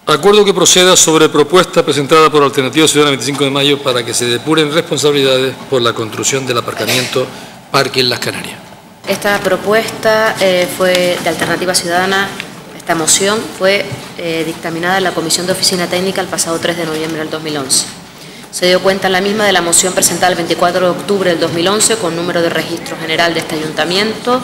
Acuerdo que proceda sobre propuesta presentada por Alternativa Ciudadana 25 de mayo para que se depuren responsabilidades por la construcción del aparcamiento Parque Islas Canarias. Esta propuesta fue de Alternativa Ciudadana, esta moción fue dictaminada en la Comisión de Oficina Técnica el pasado 3 de noviembre del 2011. Se dio cuenta en la misma de la moción presentada el 24 de octubre del 2011 con número de registro general de este ayuntamiento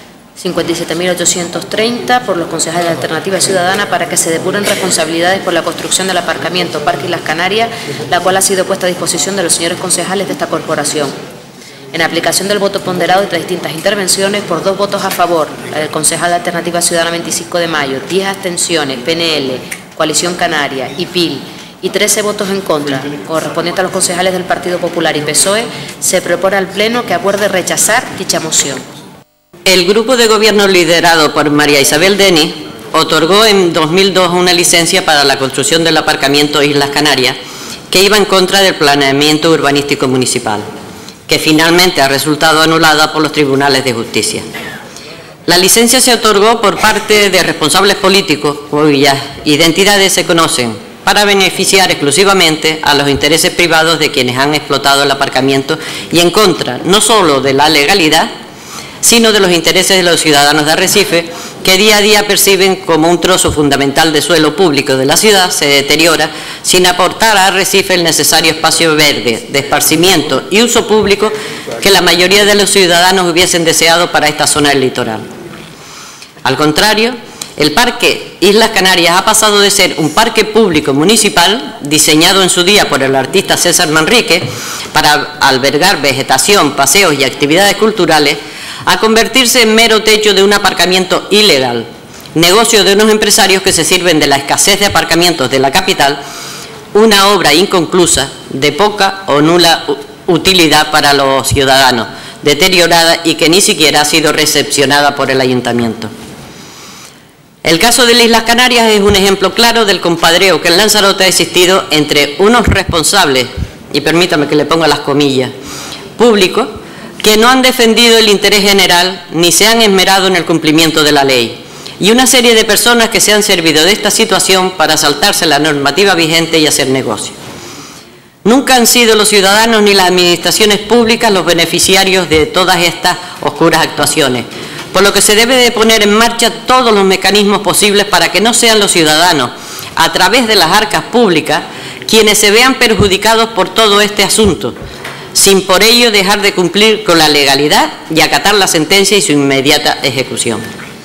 57.830 por los concejales de Alternativa Ciudadana para que se depuren responsabilidades por la construcción del aparcamiento Parque Islas Canarias, la cual ha sido puesta a disposición de los señores concejales de esta corporación. En aplicación del voto ponderado entre distintas intervenciones, por 2 votos a favor, la del concejal de Alternativa Ciudadana 25 de mayo, 10 abstenciones, PNL, Coalición Canaria y PIL, y 13 votos en contra, correspondiente a los concejales del Partido Popular y PSOE, se propone al Pleno que acuerde rechazar dicha moción. El grupo de gobierno liderado por María Isabel Denis otorgó en 2002 una licencia para la construcción del aparcamiento Islas Canarias que iba en contra del planeamiento urbanístico municipal, que finalmente ha resultado anulada por los tribunales de justicia. La licencia se otorgó por parte de responsables políticos cuyas identidades se conocen para beneficiar exclusivamente a los intereses privados de quienes han explotado el aparcamiento y en contra no solo de la legalidad, sino de los intereses de los ciudadanos de Arrecife, que día a día perciben como un trozo fundamental de suelo público de la ciudad se deteriora sin aportar a Arrecife el necesario espacio verde, de esparcimiento y uso público que la mayoría de los ciudadanos hubiesen deseado para esta zona del litoral. Al contrario, el Parque Islas Canarias ha pasado de ser un parque público municipal, diseñado en su día por el artista César Manrique, para albergar vegetación, paseos y actividades culturales, a convertirse en mero techo de un aparcamiento ilegal, negocio de unos empresarios que se sirven de la escasez de aparcamientos de la capital, una obra inconclusa de poca o nula utilidad para los ciudadanos, deteriorada y que ni siquiera ha sido recepcionada por el ayuntamiento. El caso de las Islas Canarias es un ejemplo claro del compadreo que en Lanzarote ha existido entre unos responsables, y permítame que le ponga las comillas, públicos, que no han defendido el interés general ni se han esmerado en el cumplimiento de la ley, y una serie de personas que se han servido de esta situación para saltarse la normativa vigente y hacer negocio. Nunca han sido los ciudadanos ni las administraciones públicas los beneficiarios de todas estas oscuras actuaciones, por lo que se debe de poner en marcha todos los mecanismos posibles para que no sean los ciudadanos, a través de las arcas públicas, quienes se vean perjudicados por todo este asunto, sin por ello dejar de cumplir con la legalidad y acatar la sentencia y su inmediata ejecución.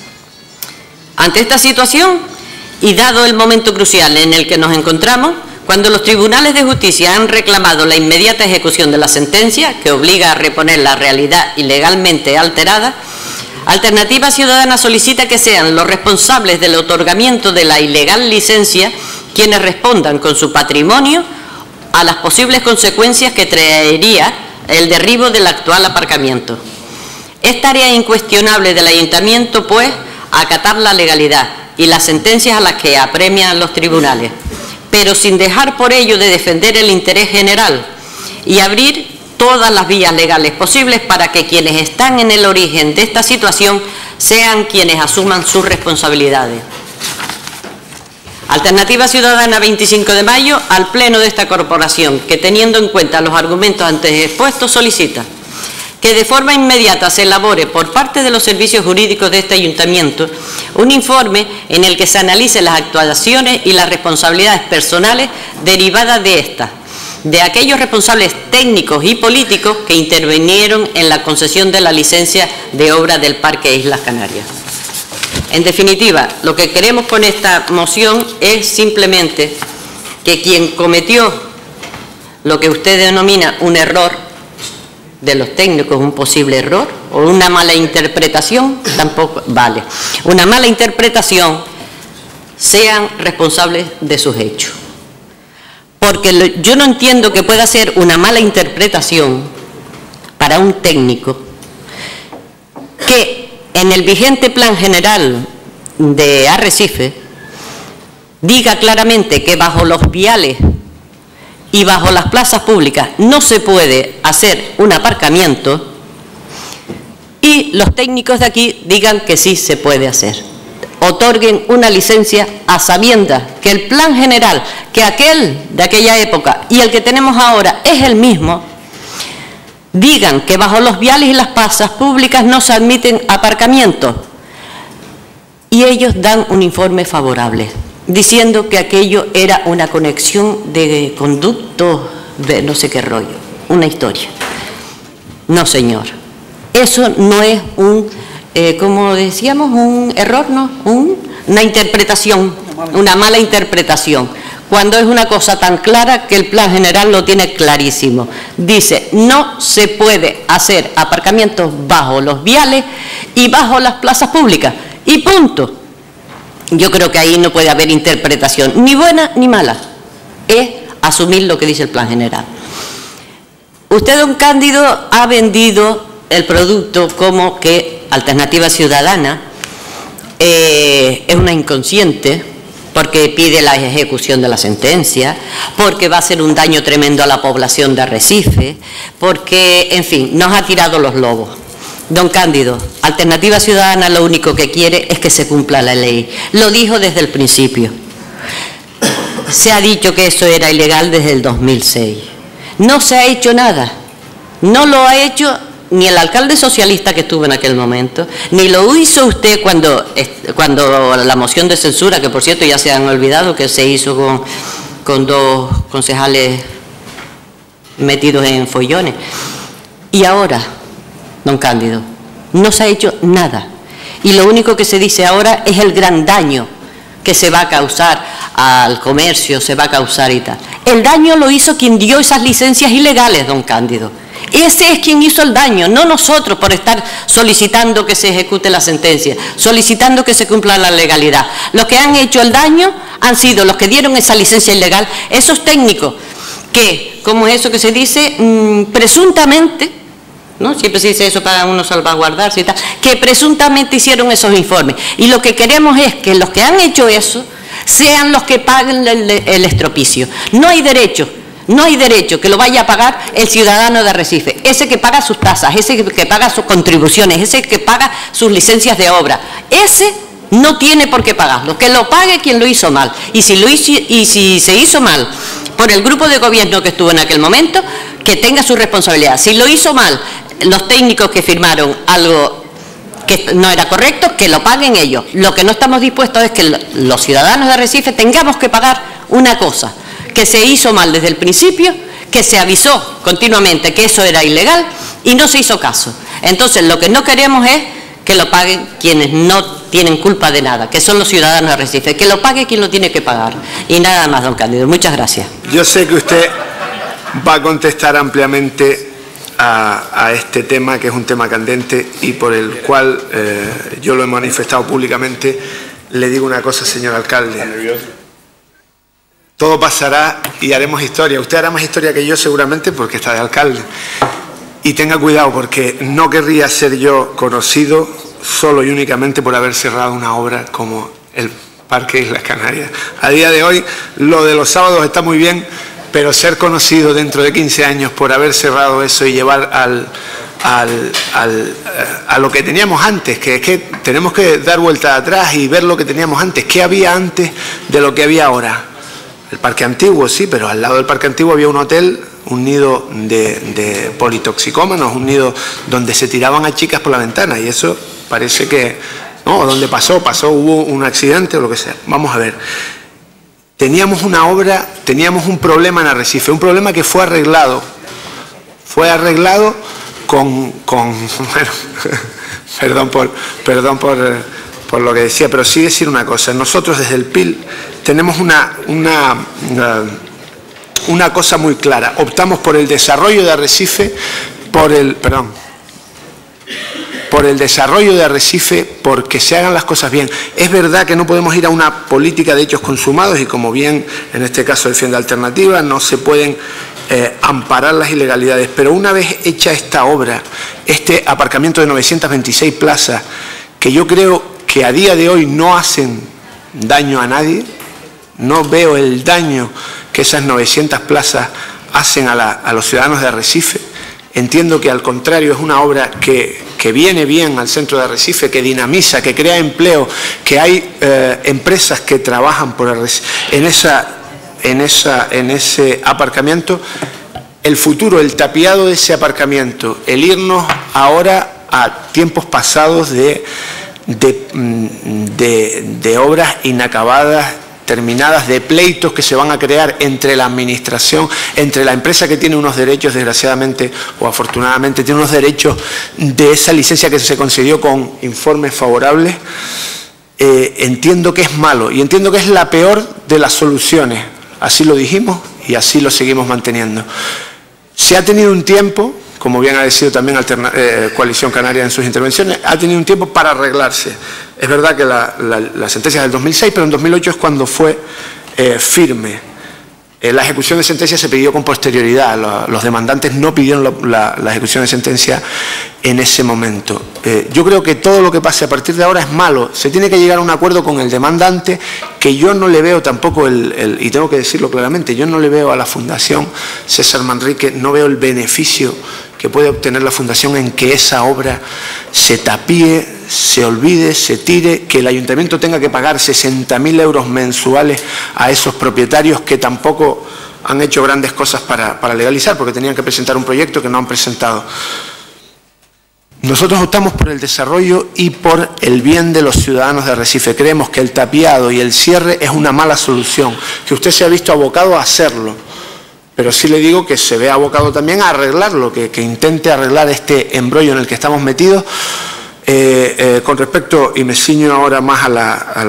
Ante esta situación, y dado el momento crucial en el que nos encontramos, cuando los tribunales de justicia han reclamado la inmediata ejecución de la sentencia, que obliga a reponer la realidad ilegalmente alterada, Alternativa Ciudadana solicita que sean los responsables del otorgamiento de la ilegal licencia quienes respondan con su patrimonio a las posibles consecuencias que traería el derribo del actual aparcamiento. Es tarea incuestionable del ayuntamiento, pues, acatar la legalidad y las sentencias a las que apremian los tribunales, pero sin dejar por ello de defender el interés general y abrir todas las vías legales posibles para que quienes están en el origen de esta situación sean quienes asuman sus responsabilidades. Alternativa Ciudadana 25 de mayo al Pleno de esta corporación, que teniendo en cuenta los argumentos antes expuestos, solicita que de forma inmediata se elabore por parte de los servicios jurídicos de este ayuntamiento un informe en el que se analicen las actuaciones y las responsabilidades personales derivadas de estas, de aquellos responsables técnicos y políticos que intervinieron en la concesión de la licencia de obra del Parque Islas Canarias. En definitiva, lo que queremos con esta moción es simplemente que quien cometió lo que usted denomina un error de los técnicos, un posible error o una mala interpretación, tampoco vale, una mala interpretación, sean responsables de sus hechos. Porque yo no entiendo que pueda ser una mala interpretación para un técnico que en el vigente Plan General de Arrecife diga claramente que bajo los viales y bajo las plazas públicas no se puede hacer un aparcamiento y los técnicos de aquí digan que sí se puede hacer. otorguen una licencia a sabiendas que el plan general, que aquel de aquella época y el que tenemos ahora es el mismo, digan que bajo los viales y las plazas públicas no se admiten aparcamientos. Y ellos dan un informe favorable, diciendo que aquello era una conexión de conductos de no sé qué rollo, una historia. No, señor. Eso no es como decíamos, un error, ¿no? Una interpretación, una mala interpretación. Cuando es una cosa tan clara que el plan general lo tiene clarísimo. Dice, no se puede hacer aparcamientos bajo los viales y bajo las plazas públicas. Y punto. Yo creo que ahí no puede haber interpretación, ni buena ni mala. Es asumir lo que dice el plan general. Usted, don Cándido, ha vendido el producto como que Alternativa Ciudadana es una inconsciente, porque pide la ejecución de la sentencia, porque va a hacer un daño tremendo a la población de Arrecife, porque, en fin, nos ha tirado los lobos. Don Cándido, Alternativa Ciudadana lo único que quiere es que se cumpla la ley. Lo dijo desde el principio. Se ha dicho que eso era ilegal desde el 2006. No se ha hecho nada. No lo ha hecho ni el alcalde socialista que estuvo en aquel momento, ni lo hizo usted cuando la moción de censura, que por cierto ya se han olvidado que se hizo con dos concejales metidos en follones. Y ahora, don Cándido, no se ha hecho nada. Y lo único que se dice ahora es el gran daño que se va a causar al comercio, se va a causar y tal. El daño lo hizo quien dio esas licencias ilegales, don Cándido. Ese es quien hizo el daño, no nosotros por estar solicitando que se ejecute la sentencia, solicitando que se cumpla la legalidad. Los que han hecho el daño han sido los que dieron esa licencia ilegal, esos técnicos que, como es eso que se dice, presuntamente, ¿no? Siempre se dice eso para uno salvaguardarse y tal, que presuntamente hicieron esos informes. Y lo que queremos es que los que han hecho eso sean los que paguen el estropicio. No hay derecho. No hay derecho que lo vaya a pagar el ciudadano de Arrecife, ese que paga sus tasas, ese que paga sus contribuciones, ese que paga sus licencias de obra. Ese no tiene por qué pagarlo, que lo pague quien lo hizo mal. Y si se hizo mal por el grupo de gobierno que estuvo en aquel momento, que tenga su responsabilidad. Si lo hizo mal los técnicos que firmaron algo que no era correcto, que lo paguen ellos. Lo que no estamos dispuestos es que los ciudadanos de Arrecife tengamos que pagar una cosa que se hizo mal desde el principio, que se avisó continuamente que eso era ilegal y no se hizo caso. Entonces, lo que no queremos es que lo paguen quienes no tienen culpa de nada, que son los ciudadanos de Arrecife, que lo pague quien lo tiene que pagar. Y nada más, don Cándido. Muchas gracias. Yo sé que usted va a contestar ampliamente a este tema, que es un tema candente y por el cual yo lo he manifestado públicamente. Le digo una cosa, señor alcalde. Todo pasará y haremos historia. Usted hará más historia que yo seguramente porque está de alcalde. Y tenga cuidado porque no querría ser yo conocido solo y únicamente por haber cerrado una obra como el Parque Islas Canarias. A día de hoy lo de los sábados está muy bien, pero ser conocido dentro de 15 años por haber cerrado eso y llevar a lo que teníamos antes, que es que tenemos que dar vuelta atrás y ver lo que teníamos antes. ¿Qué había antes de lo que había ahora? El Parque Antiguo, sí, pero al lado del Parque Antiguo había un hotel, un nido de politoxicómanos, un nido donde se tiraban a chicas por la ventana y eso parece que, no, ¿dónde pasó? Hubo un accidente o lo que sea. Vamos a ver, teníamos una obra, teníamos un problema en Arrecife, un problema que fue arreglado con bueno, perdón por lo que decía, pero sí decir una cosa. Nosotros desde el PIL tenemos una cosa muy clara. Optamos por el desarrollo de Arrecife, por el desarrollo de Arrecife, porque se hagan las cosas bien. Es verdad que no podemos ir a una política de hechos consumados y como bien en este caso defiende Alternativa, no se pueden amparar las ilegalidades, pero una vez hecha esta obra, este aparcamiento de 926 plazas, que yo creo que a día de hoy no hacen daño a nadie, no veo el daño que esas 900 plazas hacen a los ciudadanos de Arrecife. entiendo que al contrario es una obra que viene bien al centro de Arrecife, que dinamiza, que crea empleo, que hay empresas que trabajan en ese aparcamiento. El futuro, el tapiado de ese aparcamiento, el irnos ahora a tiempos pasados de obras inacabadas, terminadas, de pleitos que se van a crear entre la administración, entre la empresa que tiene unos derechos, desgraciadamente o afortunadamente, tiene unos derechos de esa licencia que se concedió con informes favorables. Entiendo que es malo y entiendo que es la peor de las soluciones. Así lo dijimos y así lo seguimos manteniendo. Se ha tenido un tiempo, como bien ha decidido también Coalición Canaria en sus intervenciones, ha tenido un tiempo para arreglarse. Es verdad que la sentencia es del 2006, pero en 2008 es cuando fue firme. La ejecución de sentencia se pidió con posterioridad. Los demandantes no pidieron la ejecución de sentencia en ese momento. Yo creo que todo lo que pase a partir de ahora es malo. Se tiene que llegar a un acuerdo con el demandante, que yo no le veo tampoco y tengo que decirlo claramente, yo no le veo a la Fundación César Manrique, no veo el beneficio que puede obtener la Fundación en que esa obra se tapíe, se olvide, se tire, que el ayuntamiento tenga que pagar 60.000 euros mensuales a esos propietarios que tampoco han hecho grandes cosas para legalizar, porque tenían que presentar un proyecto que no han presentado. Nosotros optamos por el desarrollo y por el bien de los ciudadanos de Arrecife. Creemos que el tapiado y el cierre es una mala solución, que usted se ha visto abocado a hacerlo. Pero sí le digo que se ve abocado también a arreglarlo, que intente arreglar este embrollo en el que estamos metidos. Con respecto, y me ciño ahora más a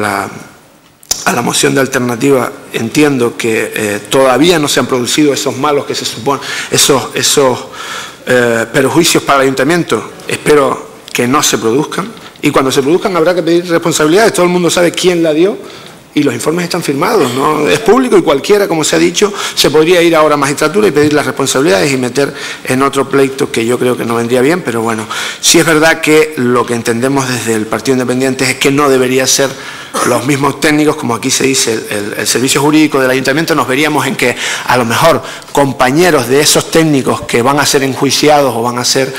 la moción de alternativa, entiendo que todavía no se han producido esos malos que se suponen, esos perjuicios para el ayuntamiento. Espero que no se produzcan, y cuando se produzcan habrá que pedir responsabilidades. Todo el mundo sabe quién la dio y los informes están firmados, ¿no? Es público y cualquiera, como se ha dicho, se podría ir ahora a magistratura y pedir las responsabilidades y meter en otro pleito que yo creo que no vendría bien, pero bueno, sí es verdad que lo que entendemos desde el Partido Independiente es que no debería ser los mismos técnicos, como aquí se dice, el servicio jurídico del ayuntamiento. Nos veríamos en que a lo mejor compañeros de esos técnicos que van a ser enjuiciados o van a ser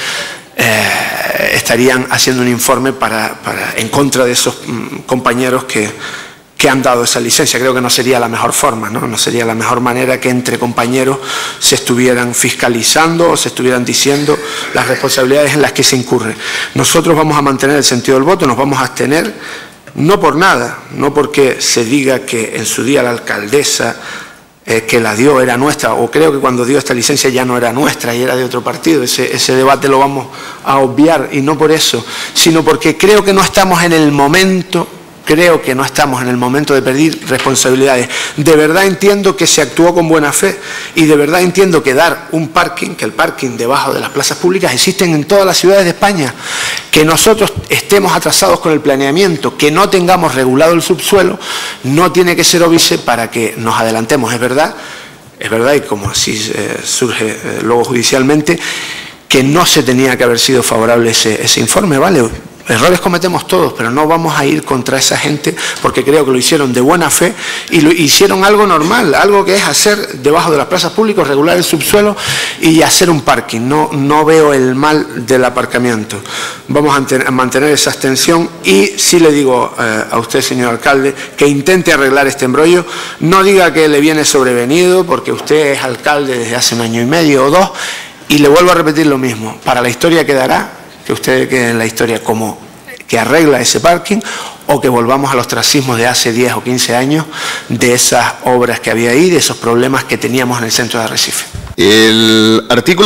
estarían haciendo un informe en contra de esos compañeros que han dado esa licencia. Creo que no sería la mejor forma, no sería la mejor manera que entre compañeros se estuvieran fiscalizando o se estuvieran diciendo las responsabilidades en las que se incurre. Nosotros vamos a mantener el sentido del voto, nos vamos a abstener, no por nada, no porque se diga que en su día la alcaldesa que la dio era nuestra, o creo que cuando dio esta licencia ya no era nuestra y era de otro partido. Ese debate lo vamos a obviar, y no por eso, sino porque creo que no estamos en el momento. Creo que no estamos en el momento de pedir responsabilidades. De verdad entiendo que se actuó con buena fe y de verdad entiendo que dar un parking, que el parking debajo de las plazas públicas existen en todas las ciudades de España, que nosotros estemos atrasados con el planeamiento, que no tengamos regulado el subsuelo, no tiene que ser óbice para que nos adelantemos. Es verdad, y como así surge luego judicialmente, que no se tenía que haber sido favorable ese informe, ¿vale? Errores cometemos todos, pero no vamos a ir contra esa gente, porque creo que lo hicieron de buena fe y lo hicieron algo normal, algo que es hacer debajo de las plazas públicas, regular el subsuelo y hacer un parking. No veo el mal del aparcamiento. Vamos a mantener esa abstención, y sí le digo a usted, señor alcalde, que intente arreglar este embrollo. No diga que le viene sobrevenido, porque usted es alcalde desde hace 1 año y medio o 2, y le vuelvo a repetir lo mismo. Para la historia quedará que usted quede en la historia como que arregla ese parking, o que volvamos al ostracismo de hace 10 o 15 años, de esas obras que había ahí, de esos problemas que teníamos en el centro de Arrecife. El artículo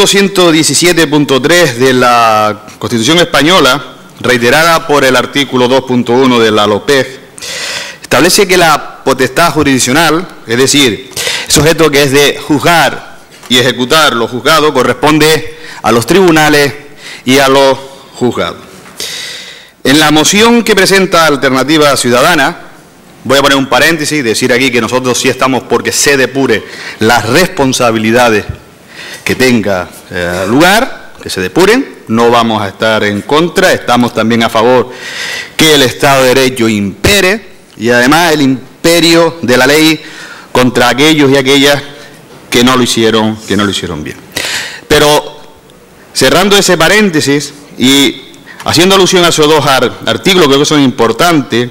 117.3 de la Constitución española, reiterada por el artículo 2.1 de la LOPEG, establece que la potestad jurisdiccional, es decir, el sujeto que es de juzgar y ejecutar lo juzgado, corresponde a los tribunales y a los juzgados. En la moción que presenta Alternativa Ciudadana, voy a poner un paréntesis y decir aquí que nosotros sí estamos porque se depure las responsabilidades que tenga lugar, que se depuren. No vamos a estar en contra, estamos también a favor que el Estado de Derecho impere, y además el imperio de la ley contra aquellos y aquellas que no lo hicieron bien. Pero cerrando ese paréntesis y haciendo alusión a esos dos artículos, creo que son importantes,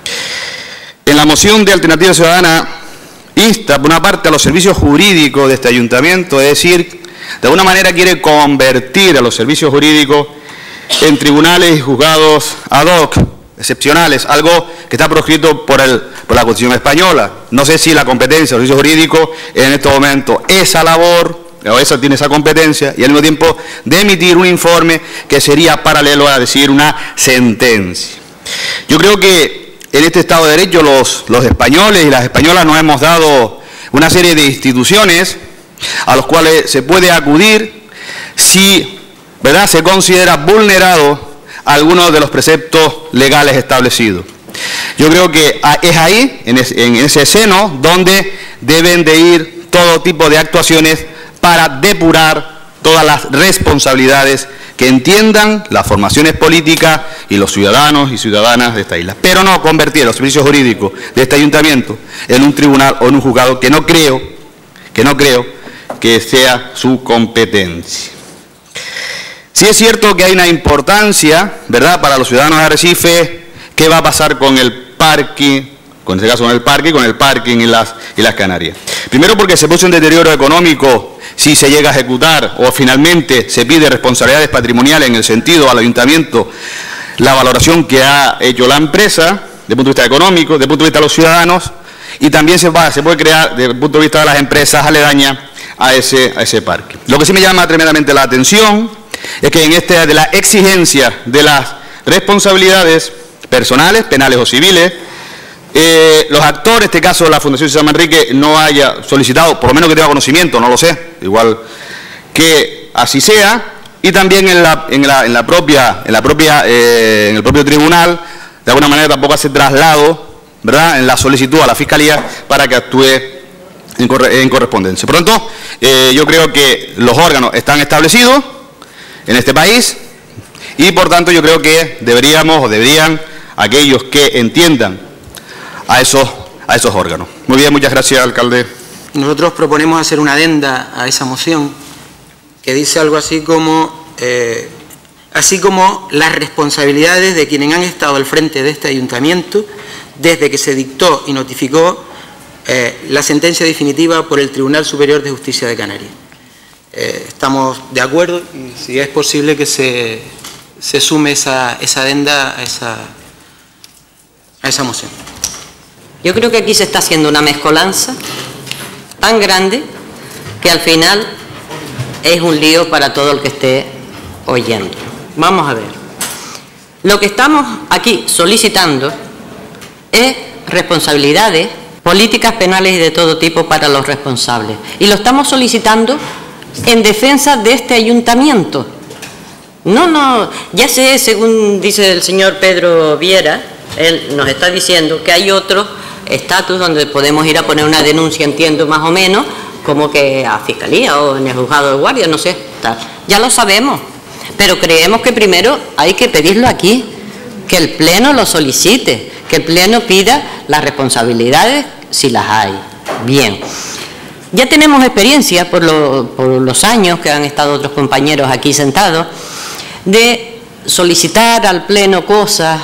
en la moción de Alternativa Ciudadana insta, por una parte, a los servicios jurídicos de este ayuntamiento, es decir, de alguna manera quiere convertir a los servicios jurídicos en tribunales y juzgados ad hoc, excepcionales, algo que está proscrito por la Constitución española. No sé si la competencia de los servicios jurídicos en este momento esa labor, o esa tiene esa competencia, y al mismo tiempo de emitir un informe que sería paralelo a decir una sentencia. Yo creo que en este Estado de Derecho los españoles y las españolas nos hemos dado una serie de instituciones a los cuales se puede acudir si, ¿verdad?, se considera vulnerado algunos de los preceptos legales establecidos. Yo creo que es ahí, en ese seno, donde deben de ir todo tipo de actuaciones para depurar todas las responsabilidades que entiendan las formaciones políticas y los ciudadanos y ciudadanas de esta isla. Pero no convertir los servicios jurídicos de este ayuntamiento en un tribunal o en un juzgado que no creo que sea su competencia. Sí es cierto que hay una importancia, ¿verdad?, para los ciudadanos de Arrecife, qué va a pasar con el parking, en este caso con el parking y las Canarias. Primero porque se produce un deterioro económico si se llega a ejecutar o finalmente se pide responsabilidades patrimoniales en el sentido al ayuntamiento, la valoración que ha hecho la empresa, desde el punto de vista económico, desde el punto de vista de los ciudadanos, y también se puede crear desde el punto de vista de las empresas aledañas a ese parque. Lo que sí me llama tremendamente la atención es que en de la exigencia de las responsabilidades personales, penales o civiles, los actores, en este caso la Fundación San Manrique, no haya solicitado, por lo menos que tenga conocimiento, no lo sé, igual que así sea, y también en el propio tribunal, de alguna manera tampoco hace traslado, ¿verdad?, en la solicitud a la Fiscalía para que actúe en correspondencia. Por lo tanto, yo creo que los órganos están establecidos en este país y, por tanto, yo creo que deberían aquellos que entiendan a esos órganos. Muy bien, muchas gracias, alcalde. Nosotros proponemos hacer una adenda a esa moción que dice algo así como las responsabilidades de quienes han estado al frente de este ayuntamiento desde que se dictó y notificó la sentencia definitiva por el Tribunal Superior de Justicia de Canarias. Estamos de acuerdo y si es posible que se sume esa adenda a esa moción. Yo creo que aquí se está haciendo una mezcolanza tan grande que al final es un lío para todo el que esté oyendo. Vamos a ver. Lo que estamos aquí solicitando es responsabilidades, políticas penales y de todo tipo para los responsables. Y lo estamos solicitando en defensa de este ayuntamiento. No, ya sé, según dice el señor Pedro Viera, él nos está diciendo que hay otro estatus donde podemos ir a poner una denuncia, entiendo más o menos, como que a Fiscalía o en el juzgado de guardia, no sé, tal. Ya lo sabemos, pero creemos que primero hay que pedirlo aquí, que el Pleno lo solicite, que el Pleno pida las responsabilidades si las hay. Bien, ya tenemos experiencia por los años que han estado otros compañeros aquí sentados, de solicitar al Pleno cosas,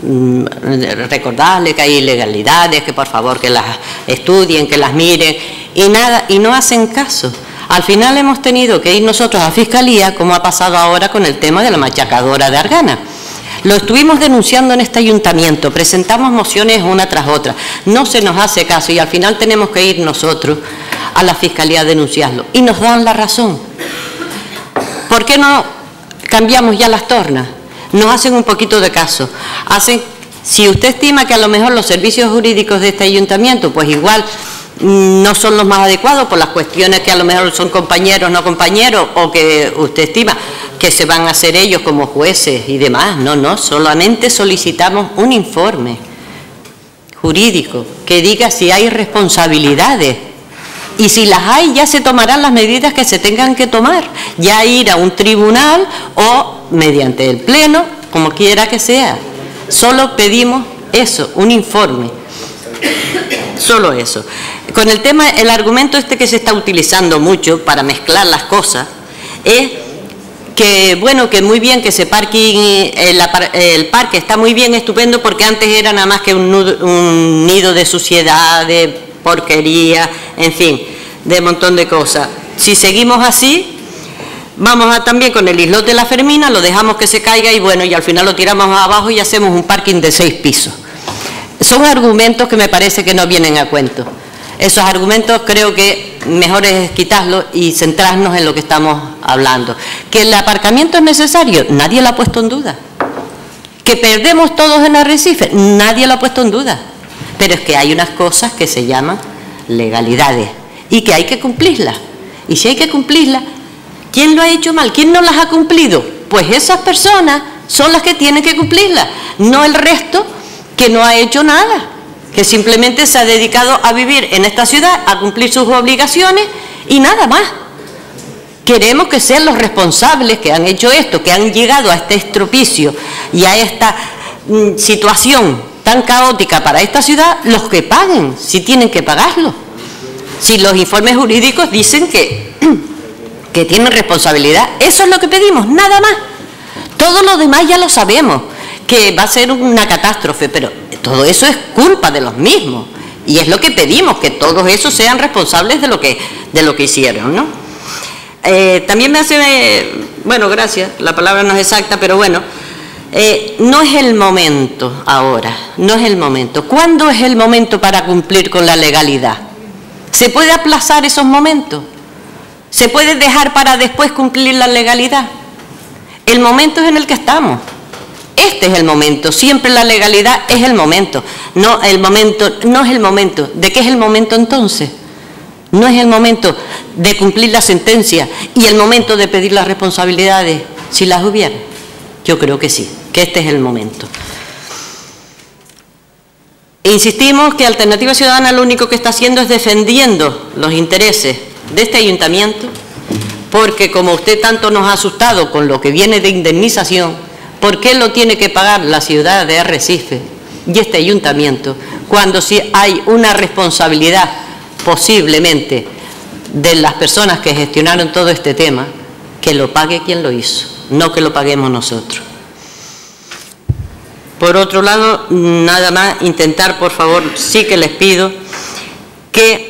recordarle que hay ilegalidades, que por favor que las estudien, que las miren, y nada, y no hacen caso. Al final hemos tenido que ir nosotros a Fiscalía, como ha pasado ahora con el tema de la machacadora de Argana. Lo estuvimos denunciando en este ayuntamiento, presentamos mociones una tras otra, no se nos hace caso y al final tenemos que ir nosotros a la Fiscalía a denunciarlo. Y nos dan la razón. ¿Por qué no cambiamos ya las tornas? Nos hacen un poquito de caso. Si usted estima que a lo mejor los servicios jurídicos de este ayuntamiento, pues igual no son los más adecuados por las cuestiones que a lo mejor son compañeros, no compañeros, o que usted estima que se van a hacer ellos como jueces y demás. No, solamente solicitamos un informe jurídico que diga si hay responsabilidades. Y si las hay, ya se tomarán las medidas que se tengan que tomar. Ya ir a un tribunal o mediante el Pleno, como quiera que sea. Solo pedimos eso, un informe. Solo eso. Con el tema, el argumento este que se está utilizando mucho para mezclar las cosas, es que bueno, que muy bien que ese parking, el parque está muy bien, estupendo, porque antes era nada más que un nido de suciedad, de porquería, en fin, de un montón de cosas. Si seguimos así, vamos a también con el islote de la Fermina, lo dejamos que se caiga y bueno, y al final lo tiramos abajo y hacemos un parking de 6 pisos. Son argumentos que me parece que no vienen a cuento. Esos argumentos creo que mejor es quitarlos y centrarnos en lo que estamos hablando. ¿Que el aparcamiento es necesario? Nadie lo ha puesto en duda. ¿Que perdemos todos en Arrecife? Nadie lo ha puesto en duda. Pero es que hay unas cosas que se llaman legalidades y que hay que cumplirlas. Y si hay que cumplirlas, ¿quién lo ha hecho mal? ¿Quién no las ha cumplido? Pues esas personas son las que tienen que cumplirlas, no el resto que no ha hecho nada, que simplemente se ha dedicado a vivir en esta ciudad, a cumplir sus obligaciones y nada más. Queremos que sean los responsables que han hecho esto, que han llegado a este estropicio y a esta situación tan caótica para esta ciudad, los que paguen, si tienen que pagarlo. Si los informes jurídicos dicen que tienen responsabilidad, eso es lo que pedimos, nada más. Todo lo demás ya lo sabemos, que va a ser una catástrofe, pero todo eso es culpa de los mismos y es lo que pedimos, que todos esos sean responsables de lo que hicieron, ¿no? También me hace, bueno, gracias, la palabra no es exacta, pero bueno, no es el momento ahora, no es el momento. ¿Cuándo es el momento para cumplir con la legalidad? ¿Se puede aplazar esos momentos? ¿Se puede dejar para después cumplir la legalidad? El momento es en el que estamos. Este es el momento, siempre la legalidad es el momento. No, el momento no es el momento. ¿De qué es el momento entonces? No es el momento de cumplir la sentencia y el momento de pedir las responsabilidades, si las hubiera. Yo creo que sí, que este es el momento. Insistimos que Alternativa Ciudadana lo único que está haciendo es defendiendo los intereses de este ayuntamiento, porque como usted tanto nos ha asustado con lo que viene de indemnización, ¿por qué lo tiene que pagar la ciudad de Arrecife y este ayuntamiento cuando sí hay una responsabilidad posiblemente de las personas que gestionaron todo este tema, que lo pague quien lo hizo, no que lo paguemos nosotros? Por otro lado, nada más intentar, por favor, sí que les pido que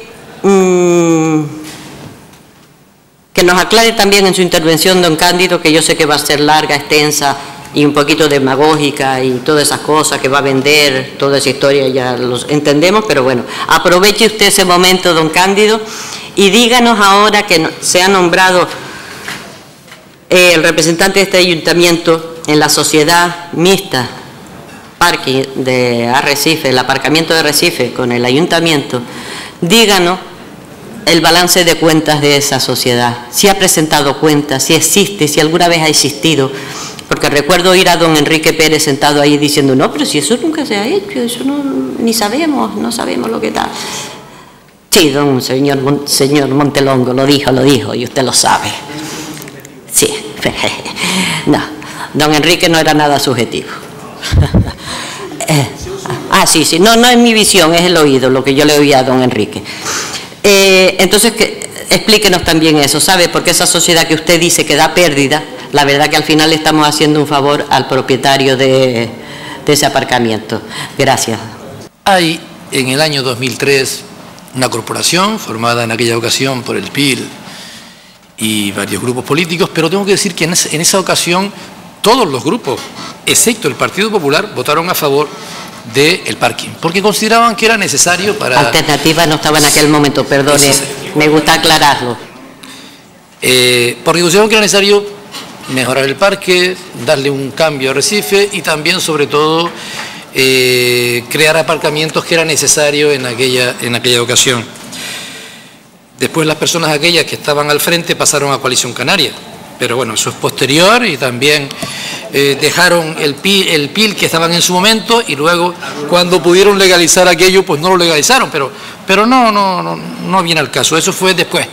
nos aclare también en su intervención, don Cándido, que yo sé que va a ser larga, extensa y un poquito demagógica y todas esas cosas que va a vender, toda esa historia ya los entendemos, pero bueno, aproveche usted ese momento, don Cándido, y díganos ahora que se ha nombrado el representante de este ayuntamiento en la sociedad mixta parking de Arrecife, el aparcamiento de Arrecife con el ayuntamiento, díganos el balance de cuentas de esa sociedad, si ha presentado cuentas, si existe, si alguna vez ha existido, porque recuerdo oír a don Enrique Pérez sentado ahí diciendo, no, pero si eso nunca se ha hecho, eso no, ni sabemos, no sabemos lo que tal. Sí, don señor Montelongo lo dijo, y usted lo sabe. Sí, no, don Enrique no era nada subjetivo. Sí, no es mi visión, es el oído, lo que yo le oía a don Enrique. Entonces, explíquenos también eso, ¿sabe? Porque esa sociedad que usted dice que da pérdida, la verdad que al final le estamos haciendo un favor al propietario de ese aparcamiento. Gracias. Hay en el año 2003 una corporación formada en aquella ocasión por el PIL y varios grupos políticos, pero tengo que decir que en esa ocasión todos los grupos, excepto el Partido Popular, votaron a favor del parking, porque consideraban que era necesario para... Alternativa no estaba en aquel momento, perdone, me gusta aclararlo. Porque consideraban que era necesario mejorar el parque, darle un cambio a Arrecife y también, sobre todo, crear aparcamientos que era necesario en aquella ocasión. Después las personas aquellas que estaban al frente pasaron a Coalición Canaria, pero bueno, eso es posterior y también dejaron el PIL que estaban en su momento y luego cuando pudieron legalizar aquello pues no lo legalizaron, pero no viene al caso, eso fue después.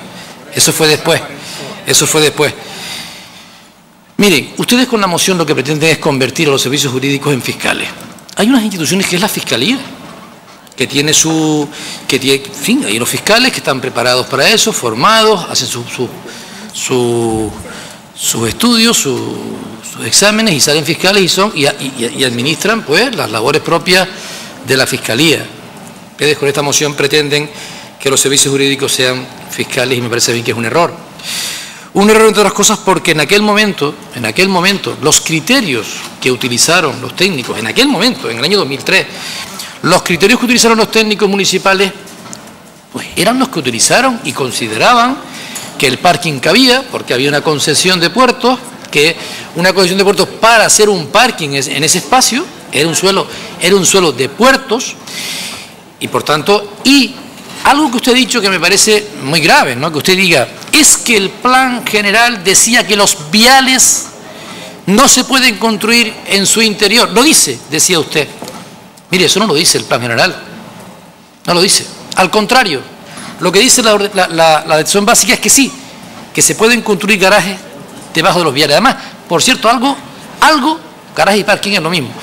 Miren, ustedes con la moción lo que pretenden es convertir a los servicios jurídicos en fiscales. Hay unas instituciones que es la Fiscalía, que tiene en fin, hay unos fiscales que están preparados para eso, formados, hacen sus estudios, sus exámenes y salen fiscales y administran pues las labores propias de la Fiscalía. Ustedes con esta moción pretenden que los servicios jurídicos sean fiscales y me parece bien que es un error. Un error entre otras cosas porque en aquel momento, los criterios que utilizaron los técnicos, en aquel momento, en el año 2003, los criterios que utilizaron los técnicos municipales, pues eran los que utilizaron y consideraban que el parking cabía, porque había una concesión de puertos, que una concesión de puertos para hacer un parking en ese espacio, era un suelo de puertos, y por tanto, y algo que usted ha dicho que me parece muy grave, ¿no? Que usted diga, es que el plan general decía que los viales no se pueden construir en su interior. Lo dice, decía usted. Mire, eso no lo dice el plan general. No lo dice. Al contrario, lo que dice la decisión básica es que sí, que se pueden construir garajes debajo de los viales. Además, por cierto, garaje y parking es lo mismo.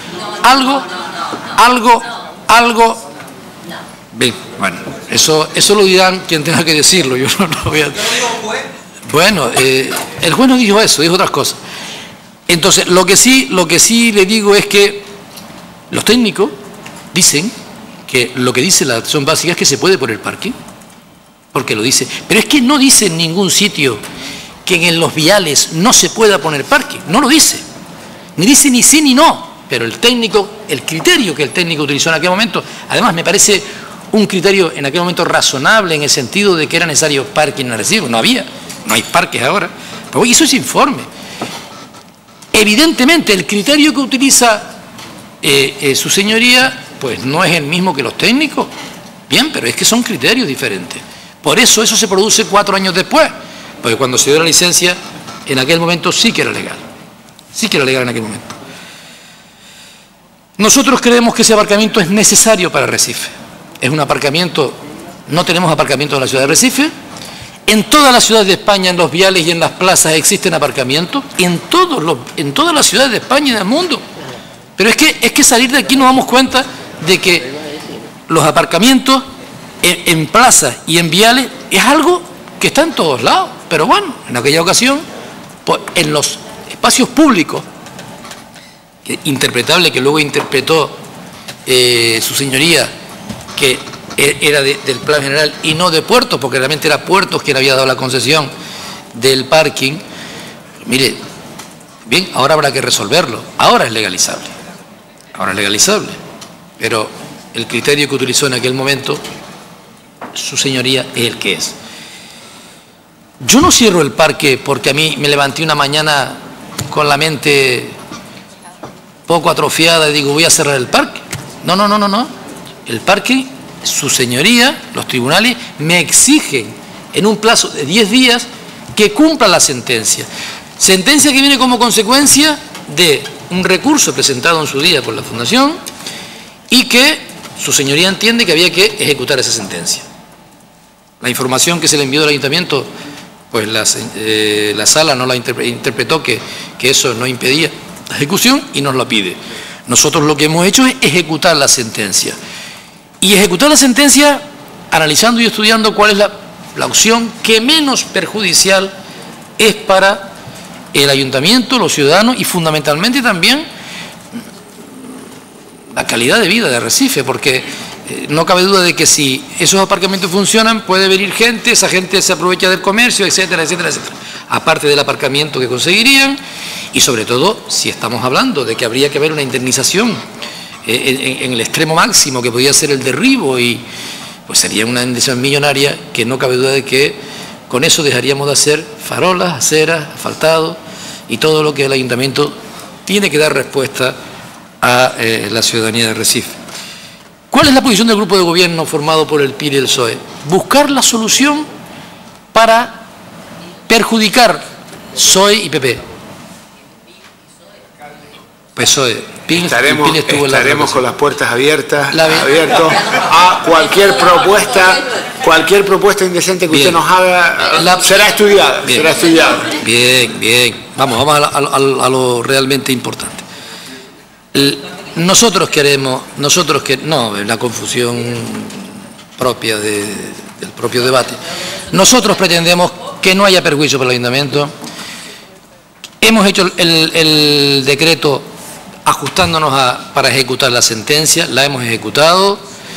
Bien, bueno, eso lo dirán quien tenga que decirlo. Yo no lo voy a... Bueno, el juez no dijo eso, dijo otras cosas. Entonces, lo que sí le digo es que los técnicos dicen que lo que dice la acción básica es que se puede por el parking, porque lo dice. Pero es que no dice en ningún sitio que en los viales no se pueda poner parking, no lo dice. Ni dice ni sí ni no, pero el criterio que el técnico utilizó en aquel momento, además me parece un criterio en aquel momento razonable en el sentido de que era necesario parking en Arecibo. No hay parques ahora, pero hizo ese informe. Evidentemente el criterio que utiliza su señoría pues no es el mismo que los técnicos. Bien, pero es que son criterios diferentes. Por eso se produce 4 años después, porque cuando se dio la licencia en aquel momento sí que era legal. Sí que era legal en aquel momento. Nosotros creemos que ese aparcamiento es necesario para Recife. Es un aparcamiento, no tenemos aparcamiento en la ciudad de Recife. En todas las ciudades de España, en los viales y en las plazas existen aparcamientos. En todas las ciudades de España y del mundo. Pero es que salir de aquí nos damos cuenta de que los aparcamientos en plazas y en viales es algo que está en todos lados. Pero bueno, en aquella ocasión, pues, en los espacios públicos, interpretable que luego interpretó su señoría, que era del plan general y no de puertos, porque realmente era puertos quien había dado la concesión del parking. Mire, bien, ahora habrá que resolverlo. Ahora es legalizable. Pero el criterio que utilizó en aquel momento su señoría es el que es. Yo no cierro el parque porque a mí me levanté una mañana con la mente poco atrofiada y digo voy a cerrar el parque. No. El parque, su señoría, los tribunales me exigen en un plazo de 10 días que cumpla la sentencia. Sentencia que viene como consecuencia de un recurso presentado en su día por la Fundación y que su señoría entiende que había que ejecutar esa sentencia. La información que se le envió del ayuntamiento, pues la sala no la interpretó que eso no impedía la ejecución y nos la pide. Nosotros lo que hemos hecho es ejecutar la sentencia. Y ejecutar la sentencia analizando y estudiando cuál es la opción que menos perjudicial es para el ayuntamiento, los ciudadanos y fundamentalmente también la calidad de vida de Arrecife, porque no cabe duda de que si esos aparcamientos funcionan puede venir gente, esa gente se aprovecha del comercio, etcétera, etcétera, etcétera. Aparte del aparcamiento que conseguirían y sobre todo si estamos hablando de que habría que haber una indemnización en el extremo máximo que podía ser el derribo y pues sería una indemnización millonaria que no cabe duda de que con eso dejaríamos de hacer farolas, aceras, asfaltado y todo lo que el ayuntamiento tiene que dar respuesta a la ciudadanía de Recife. ¿Cuál es la posición del grupo de gobierno formado por el PIR y el PSOE? Buscar la solución para perjudicar PSOE y PP. PSOE. Estaremos con las puertas abiertas a cualquier propuesta indecente que usted nos haga, será estudiada. Bien. Vamos a lo realmente importante. Nosotros queremos, la confusión propia del propio debate. Nosotros pretendemos que no haya perjuicio para el ayuntamiento, Hemos hecho el decreto ajustándonos para ejecutar la sentencia, la hemos ejecutado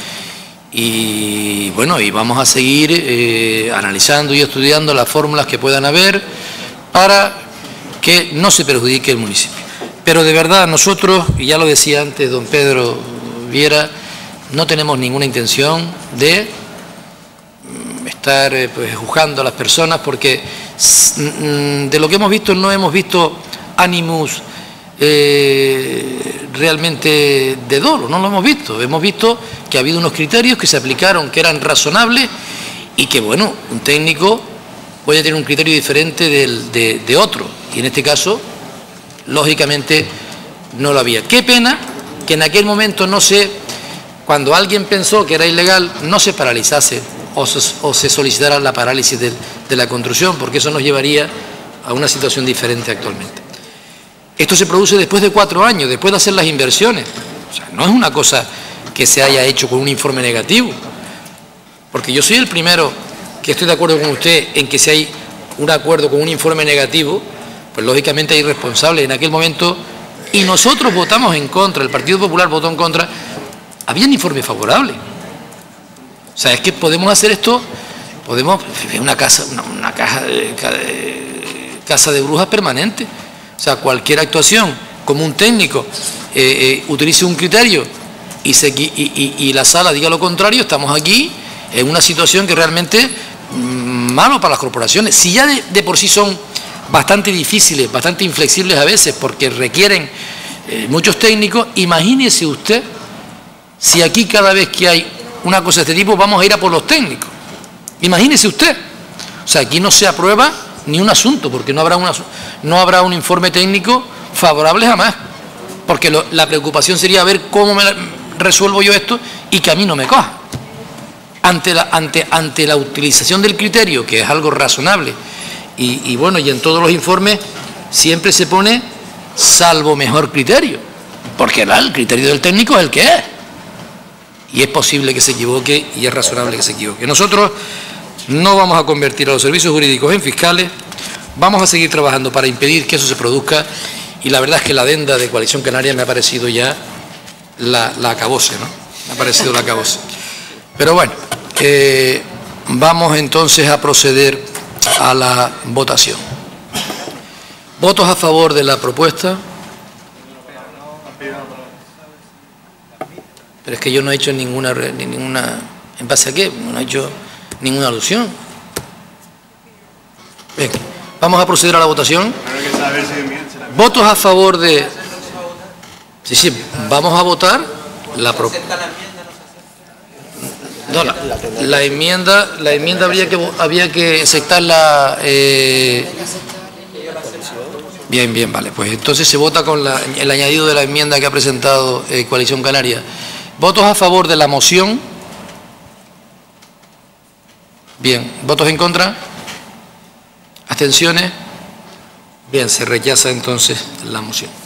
y bueno, y vamos a seguir analizando y estudiando las fórmulas que puedan haber para que no se perjudique el municipio. Pero de verdad nosotros, y ya lo decía antes don Pedro Viera, no tenemos ninguna intención de estar pues, juzgando a las personas, porque de lo que hemos visto no hemos visto animus realmente de dolo, no lo hemos visto que ha habido unos criterios que se aplicaron que eran razonables y que bueno, un técnico puede tener un criterio diferente de otro, y en este caso lógicamente no lo había. Qué pena que en aquel momento cuando alguien pensó que era ilegal, no se paralizase o se solicitara la parálisis de la construcción, porque eso nos llevaría a una situación diferente actualmente. Esto se produce después de 4 años, después de hacer las inversiones. O sea, no es una cosa que se haya hecho con un informe negativo, porque yo soy el primero que estoy de acuerdo con usted en que si hay un acuerdo con un informe negativo, pues lógicamente hay responsables en aquel momento, y nosotros votamos en contra, el Partido Popular votó en contra, había un informe favorable. O sea, es que podemos hacer esto, podemos, una casa de brujas permanente. O sea, cualquier actuación, como un técnico utilice un criterio y la sala diga lo contrario, estamos aquí en una situación que realmente malo para las corporaciones. Si ya de por sí son bastante difíciles, bastante inflexibles a veces, porque requieren muchos técnicos, imagínese usted si aquí cada vez que hay una cosa de este tipo vamos a ir a por los técnicos. Imagínese usted. O sea, aquí no se aprueba ni un asunto, porque no habrá un informe técnico favorable jamás, porque la preocupación sería ver cómo resuelvo yo esto y que a mí no me coja. Ante la utilización del criterio, que es algo razonable, y bueno, y en todos los informes siempre se pone salvo mejor criterio, porque el criterio del técnico es el que es, y es posible que se equivoque y es razonable que se equivoque. Nosotros no vamos a convertir a los servicios jurídicos en fiscales, vamos a seguir trabajando para impedir que eso se produzca, y la verdad es que la adenda de Coalición Canaria me ha parecido ya la acabose, ¿no? Me ha parecido la acabose. Pero bueno, vamos entonces a proceder a la votación. ¿Votos a favor de la propuesta? Pero es que yo no he hecho ninguna ¿en base a qué? No he hecho ninguna alusión. Bien, vamos a proceder a la votación. ¿Votos a favor de...? Sí, vamos a votar la propuesta. No, la enmienda había que aceptarla. Bien, vale. Pues entonces se vota con el añadido de la enmienda que ha presentado Coalición Canaria. ¿Votos a favor de la moción? Bien. ¿Votos en contra? ¿Abstenciones? Bien, se rechaza entonces la moción.